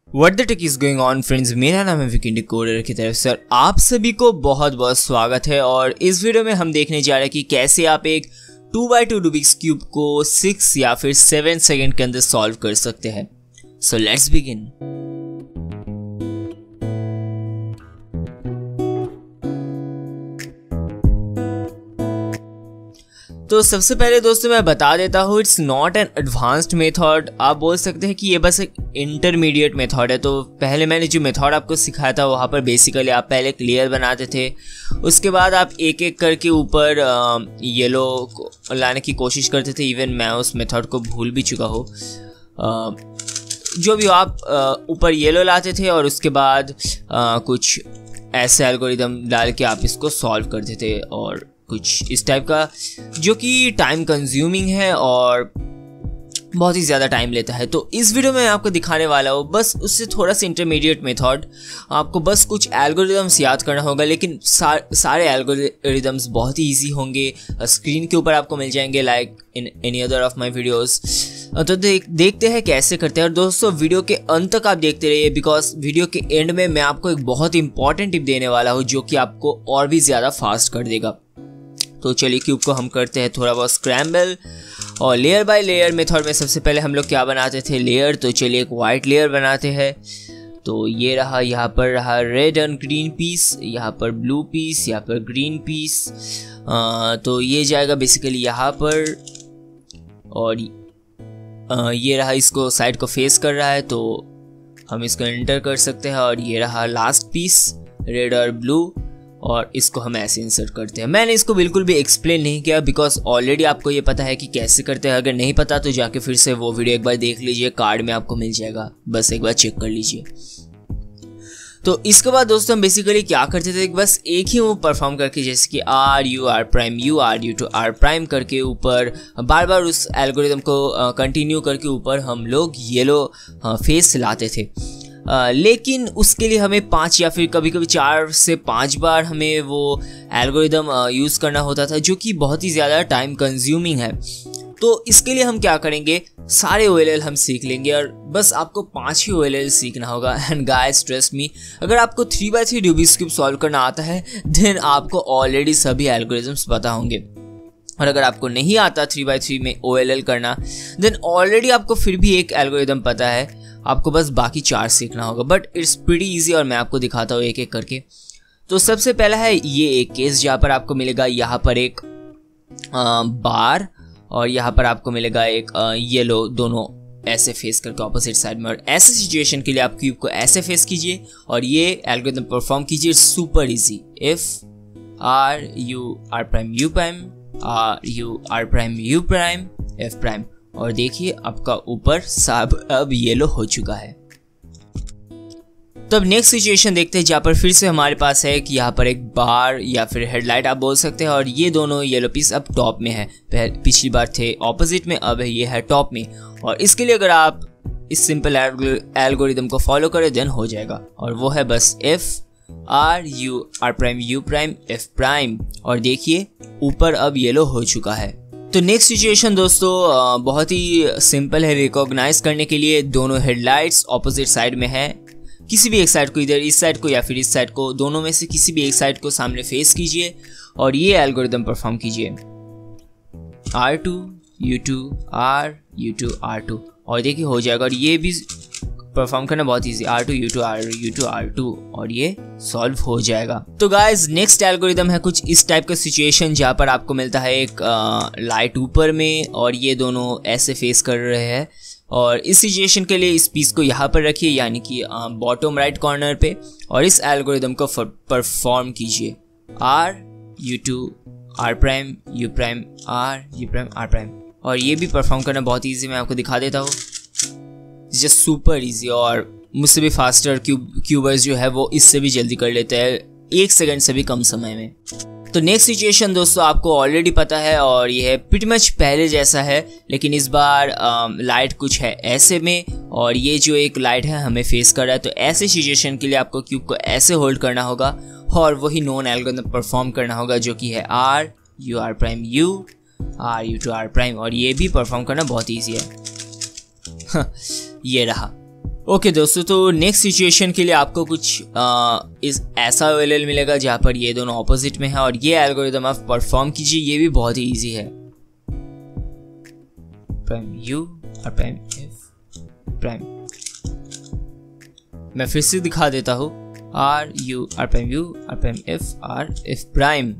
What the tech is going on friends, मेरा नाम है विकी डिकोडर की तरफ से और आप सभी को बहुत बहुत स्वागत है। और इस वीडियो में हम देखने जा रहे हैं कि कैसे आप एक 2x2 रूबिक्स क्यूब को 6 या फिर 7 सेकंड के अंदर सॉल्व कर सकते हैं। So let's begin. तो सबसे पहले दोस्तों मैं बता देता हूँ, it's not an advanced method. आप बोल सकते हैं कि ये बस एक इंटरमीडिएट मेथड है। तो पहले मैंने जो मेथड आपको सिखाया था वहाँ पर बेसिकली आप पहले एक लेयर बनाते थे, उसके बाद आप एक एक करके ऊपर येलो लाने की कोशिश करते थे। इवन मैं उस मेथड को भूल भी चुका हूँ। जो भी आप ऊपर येलो लाते थे और उसके बाद कुछ ऐसे एल्गोरिदम डाल के आप इसको सॉल्व करते थे और कुछ इस टाइप का, जो कि टाइम कंज्यूमिंग है और बहुत ही ज़्यादा टाइम लेता है। तो इस वीडियो में आपको दिखाने वाला हूँ बस उससे थोड़ा सा इंटरमीडिएट मेथड। आपको बस कुछ एल्गोरिदम्स याद करना होगा, लेकिन सारे एल्गोरिदम्स बहुत ही इजी होंगे। स्क्रीन के ऊपर आपको मिल जाएंगे like in any other of my videos. तो देखते हैं कैसे करते हैं। और दोस्तों वीडियो के अंत तक आप देखते रहिए, बिकॉज वीडियो के एंड में मैं आपको एक बहुत इंपॉर्टेंट टिप देने वाला हूँ जो कि आपको और भी ज़्यादा फास्ट कर देगा। तो चलिए क्यूब को हम करते हैं थोड़ा बहुत स्क्रैम्बल। और लेयर बाय लेयर मेथड में सबसे पहले हम लोग क्या बनाते थे, लेयर। तो चलिए एक वाइट लेयर बनाते हैं। तो ये रहा, यहाँ पर रहा रेड एंड ग्रीन पीस, यहाँ पर ब्लू पीस, यहाँ पर ग्रीन पीस। तो ये जाएगा बेसिकली यहाँ पर, और ये रहा, इसको साइड को फेस कर रहा है तो हम इसको एंटर कर सकते हैं। और ये रहा लास्ट पीस रेड और ब्लू, और इसको हम ऐसे इंसर्ट करते हैं। मैंने इसको बिल्कुल भी एक्सप्लेन नहीं किया बिकॉज ऑलरेडी आपको ये पता है कि कैसे करते हैं। अगर नहीं पता तो जाके फिर से वो वीडियो एक बार देख लीजिए, कार्ड में आपको मिल जाएगा, बस एक बार चेक कर लीजिए। तो इसके बाद दोस्तों हम बेसिकली क्या करते थे, बस एक ही मूव परफॉर्म करके, जैसे कि R U R prime U R U two R prime करके ऊपर बार बार उस एल्गोरिदम को कंटिन्यू करके ऊपर हम लोग येलो फेस लाते थे। लेकिन उसके लिए हमें 5 या फिर कभी कभी 4 से 5 बार हमें वो एल्गोरिदम यूज़ करना होता था, जो कि बहुत ही ज़्यादा टाइम कंज्यूमिंग है। तो इसके लिए हम क्या करेंगे, सारे OLL हम सीख लेंगे और बस आपको 5 ही OLL सीखना होगा। एंड गाइस ट्रस्ट मी, अगर आपको 3x3 रूबिक्स क्यूब सॉल्व करना आता है देन आपको ऑलरेडी सभी एल्गोरिदम्स पता होंगे। और अगर आपको नहीं आता 3x3 में OLL करना, देन ऑलरेडी आपको फिर भी एक एल्गोरिदम पता है, आपको बस बाकी 4 सीखना होगा। बट इट्स प्रीटी इजी और मैं आपको दिखाता हूँ एक एक करके। तो सबसे पहला है ये एक केस जहाँ पर आपको मिलेगा यहाँ पर एक बार, और यहाँ पर आपको मिलेगा एक येलो, दोनों ऐसे फेस करके ऑपोजिट साइड में। और ऐसे सिचुएशन के लिए आप क्यूब को ऐसे फेस कीजिए और ये एल्गोरिथम परफॉर्म कीजिए। Super easy. F R U R prime U prime, R U R prime U prime F prime, और देखिए आपका ऊपर सब अब येलो हो चुका है। तो अब नेक्स्ट सिचुएशन देखते हैं जहाँ पर फिर से हमारे पास है कि यहाँ पर एक बार या फिर हेडलाइट आप बोल सकते हैं, और ये दोनों येलो पीस अब टॉप में है। पिछली बार थे ऑपोजिट में, अब है ये है टॉप में। और इसके लिए अगर आप इस सिंपल एल्गोरिदम को फॉलो करें देन हो जाएगा, और वो है बस F R U R prime U prime F prime, और देखिए ऊपर अब येलो हो चुका है। तो नेक्स्ट सिचुएशन दोस्तों बहुत ही सिंपल है रिकॉग्नाइज करने के लिए। दोनों हेडलाइट्स ऑपोजिट साइड में है, किसी भी एक साइड को, इधर इस साइड को या फिर इस साइड को, दोनों में से किसी भी एक साइड को सामने फेस कीजिए और ये एल्गोरिदम परफॉर्म कीजिए R2 U2 R U2 R2, और देखिए हो जाएगा। और ये भी परफॉर्म करना बहुत easy, R2 U2 R U2 R2, और ये सॉल्व हो जाएगा। तो गाइज नेक्स्ट एल्गोरिदम है कुछ इस टाइप का सिचुएशन जहाँ पर आपको मिलता है एक लाइट ऊपर में और ये दोनों ऐसे फेस कर रहे हैं। और इस सिचुएशन के लिए इस पीस को यहाँ पर रखिए, यानी कि बॉटम राइट कॉर्नर पे, और इस एल्गोरिदम को परफॉर्म कीजिए R U2 R prime U prime R U prime R prime, और ये भी परफॉर्म करना बहुत ईजी। मैं आपको दिखा देता हूँ, जस्ट सुपर इजी। और मुझसे भी फास्टर क्यूबर्स जो है वो इससे भी जल्दी कर लेते हैं, 1 सेकंड से भी कम समय में। तो नेक्स्ट सिचुएशन दोस्तों आपको ऑलरेडी पता है और ये है प्रीटी मच पहले जैसा है, लेकिन इस बार लाइट कुछ है ऐसे में, और ये जो एक लाइट है हमें फेस कर रहा है। तो ऐसे सिचुएशन के लिए आपको क्यूब को ऐसे होल्ड करना होगा और वही नोन एल्गोरिथम परफॉर्म करना होगा, जो कि है R U R prime U R U two R prime, और ये भी परफॉर्म करना बहुत ईजी है। ये रहा, ओके दोस्तों, तो नेक्स्ट सिचुएशन के लिए आपको कुछ इस ऐसा OLL मिलेगा जहाँ पर ये दोनों ऑपोजिट में है और ये एल्गोरिदम आप परफॉर्म कीजिए। ये भी बहुत ही ईजी है। प्राइम U और प्राइम F प्राइम। मैं फिर से दिखा देता हूँ, R U R prime U R prime F R F prime.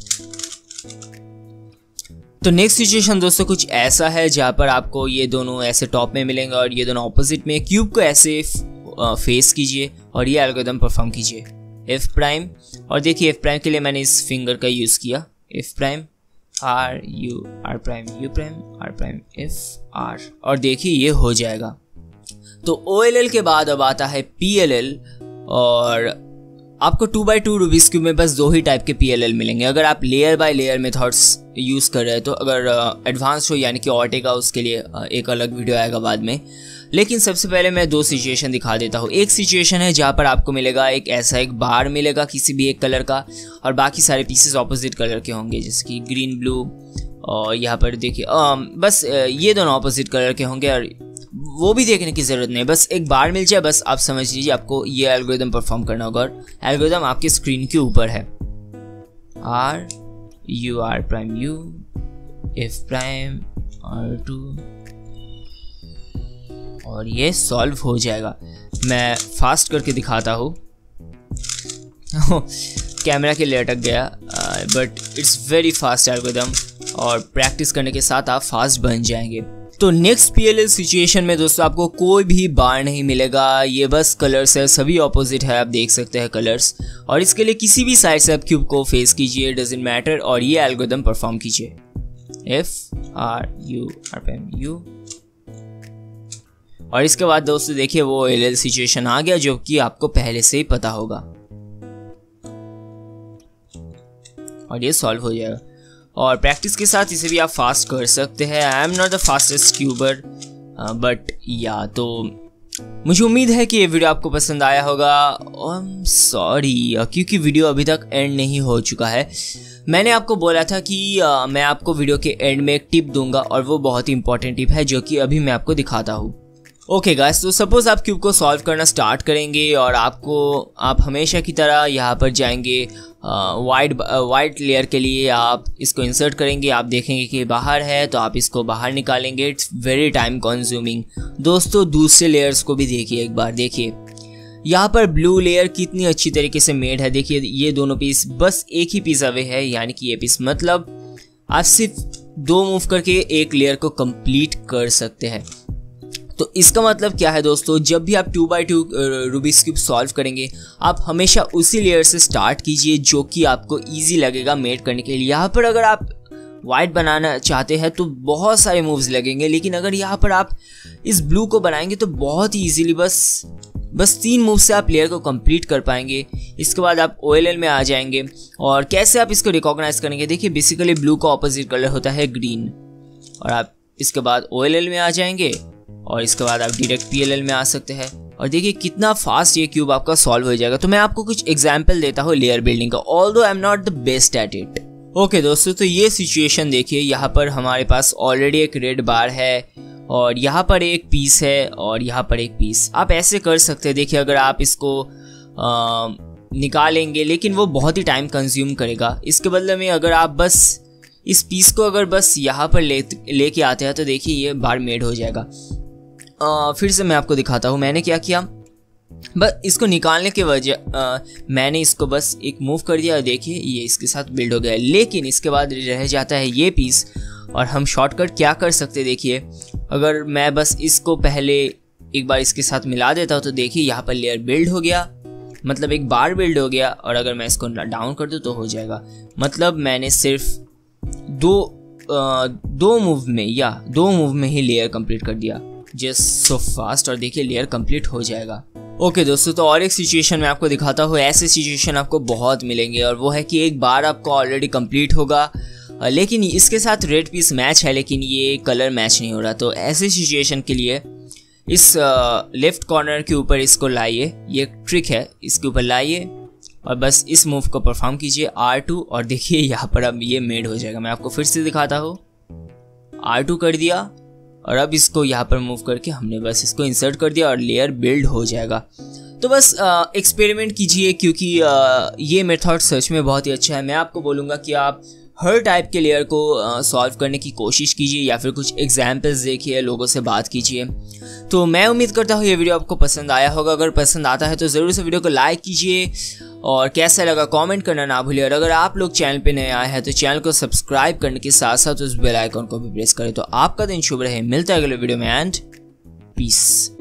तो नेक्स्ट सिचुएशन दोस्तों कुछ ऐसा है जहाँ पर आपको ये दोनों ऐसे टॉप में मिलेंगे और ये दोनों ऑपोजिट में। क्यूब को ऐसे फेस कीजिए और ये एल्गोरिदम परफॉर्म कीजिए। F प्राइम, और देखिए F प्राइम के लिए मैंने इस फिंगर का यूज़ किया। F prime R U R prime U prime R prime F R, और देखिए ये हो जाएगा। तो OLL के बाद अब आता है PLL, और आपको 2x2 रूबिक्स क्यूब में बस 2 ही टाइप के PLL मिलेंगे। अगर आप layer by layer methods use कर रहे हैं तो अगर एडवांस हो यानी कि ऑर्टेगा, उसके लिए एक अलग वीडियो आएगा बाद में। लेकिन सबसे पहले मैं 2 सिचुएशन दिखा देता हूँ। एक सिचुएशन है जहाँ पर आपको मिलेगा एक ऐसा एक बार मिलेगा किसी भी एक कलर का, और बाकी सारे पीसेस ऑपोजिट कलर के होंगे, जैसे कि ग्रीन ब्लू, और यहाँ पर देखिए बस ये दोनों ऑपोजिट कलर के होंगे, और वो भी देखने की ज़रूरत नहीं, बस एक बार मिल जाए बस आप समझ लीजिए आपको ये एल्गोरिदम परफॉर्म करना होगा। और एल्गोरिदम आपके स्क्रीन के ऊपर है। R U R prime U F prime R2, और ये सॉल्व हो जाएगा। मैं फास्ट करके दिखाता हूँ। कैमरा के लिए अटक गया, but it's very fast algorithm, और प्रैक्टिस करने के साथ आप फास्ट बन जाएंगे। तो नेक्स्ट PLL सिचुएशन में दोस्तों आपको कोई भी बार नहीं मिलेगा, ये बस कलर्स है, सभी ऑपोजिट है, आप देख सकते हैं कलर्स। और इसके लिए किसी भी साइड से आप क्यूब को फेस कीजिए, डजंट मैटर, और ये एल्गोरिदम परफॉर्म कीजिए। F R U R prime U, और इसके बाद दोस्तों देखिए वो OLL सिचुएशन आ गया जो कि आपको पहले से ही पता होगा, और ये सॉल्व हो जाएगा। और प्रैक्टिस के साथ इसे भी आप फास्ट कर सकते हैं। I am not the fastest cuber, but या तो मुझे उम्मीद है कि ये वीडियो आपको पसंद आया होगा। सॉरी क्योंकि वीडियो अभी तक एंड नहीं हो चुका है। मैंने आपको बोला था कि मैं आपको वीडियो के एंड में एक टिप दूंगा, और वो बहुत ही इंपॉर्टेंट टिप है जो कि अभी मैं आपको दिखाता हूँ। ओके गाइस, तो सपोज आप क्यूब को सॉल्व करना स्टार्ट करेंगे और आप हमेशा की तरह यहाँ पर जाएंगे वाइट लेयर के लिए, आप इसको इंसर्ट करेंगे, आप देखेंगे कि बाहर है तो आप इसको बाहर निकालेंगे। It's very time consuming. दोस्तों दूसरे लेयर्स को भी देखिए एक बार, देखिए यहाँ पर ब्लू लेयर कितनी अच्छी तरीके से मेड है। देखिए ये दोनों पीस बस एक ही पीस अवे है, यानी कि ये पीस, मतलब आप सिर्फ 2 मूव करके एक लेयर को कंप्लीट कर सकते हैं। तो इसका मतलब क्या है दोस्तों, जब भी आप 2x2 रूबिक्स क्यूब सॉल्व करेंगे आप हमेशा उसी लेयर से स्टार्ट कीजिए जो कि आपको इजी लगेगा मेड करने के लिए। यहाँ पर अगर आप वाइट बनाना चाहते हैं तो बहुत सारे मूव्स लगेंगे, लेकिन अगर यहाँ पर आप इस ब्लू को बनाएंगे तो बहुत ही ईजिली बस 3 मूव से आप लेयर को कंप्लीट कर पाएंगे। इसके बाद आप OLL में आ जाएंगे, और कैसे आप इसको रिकॉग्नाइज करेंगे, देखिए बेसिकली ब्लू का ऑपोजिट कलर होता है ग्रीन, और आप इसके बाद OLL में आ जाएंगे, और इसके बाद आप डायरेक्ट PLL में आ सकते हैं। और देखिए कितना फास्ट ये क्यूब आपका सॉल्व हो जाएगा। तो मैं आपको कुछ एग्जांपल देता हूँ लेयर बिल्डिंग का, although I am not the best at it. Okay दोस्तों, तो ये सिचुएशन देखिए, यहाँ पर हमारे पास ऑलरेडी एक रेड बार है, और यहाँ पर एक पीस है, और यहाँ पर एक पीस। आप ऐसे कर सकते हैं, देखिए अगर आप इसको निकालेंगे लेकिन वो बहुत ही टाइम कंज्यूम करेगा। इसके बदले में अगर आप बस इस पीस को अगर बस यहाँ पर लेके आते हैं तो देखिए ये बार मेड हो जाएगा। फिर से मैं आपको दिखाता हूँ मैंने क्या किया। बस इसको निकालने के वजह मैंने इसको बस एक मूव कर दिया, देखिए ये इसके साथ बिल्ड हो गया। लेकिन इसके बाद रह जाता है ये पीस, और हम शॉर्टकट क्या कर सकते हैं, देखिए अगर मैं बस इसको पहले एक बार इसके साथ मिला देता हूँ तो देखिए यहाँ पर लेयर बिल्ड हो गया, मतलब एक बार बिल्ड हो गया। और अगर मैं इसको डाउन कर दूँ तो हो जाएगा, मतलब मैंने सिर्फ दो मूव में ही लेयर कंप्लीट कर दिया, जस्ट सो फास्ट। और देखिए लेयर कंप्लीट हो जाएगा। ओके दोस्तों, तो और एक सिचुएशन मैं आपको दिखाता हूँ। ऐसे सिचुएशन आपको बहुत मिलेंगे, और वो है कि एक बार आपको ऑलरेडी कंप्लीट होगा, लेकिन इसके साथ रेड पीस मैच है लेकिन ये कलर मैच नहीं हो रहा। तो ऐसे सिचुएशन के लिए इस लेफ्ट कॉर्नर के ऊपर इसको लाइए, ये ट्रिक है, इसके ऊपर लाइए और बस इस मूव को परफॉर्म कीजिए R2, और देखिए यहाँ पर अब ये मेड हो जाएगा। मैं आपको फिर से दिखाता हूँ, R2 कर दिया, और अब इसको यहाँ पर मूव करके हमने बस इसको इंसर्ट कर दिया और लेयर बिल्ड हो जाएगा। तो बस एक्सपेरिमेंट कीजिए, क्योंकि ये मेथड सच में बहुत ही अच्छा है। मैं आपको बोलूँगा कि आप हर टाइप के लेयर को सॉल्व करने की कोशिश कीजिए या फिर कुछ एग्जाम्पल्स देखिए, लोगों से बात कीजिए। तो मैं उम्मीद करता हूँ ये वीडियो आपको पसंद आया होगा। अगर पसंद आता है तो ज़रूर से वीडियो को लाइक कीजिए और कैसा लगा कमेंट करना ना भूलिए। और अगर आप लोग चैनल पे नए आए हैं तो चैनल को सब्सक्राइब करने के साथ साथ उस बेल आइकन को भी प्रेस करें। तो आपका दिन शुभ रहे। मिलता है अगले वीडियो में एंड पीस।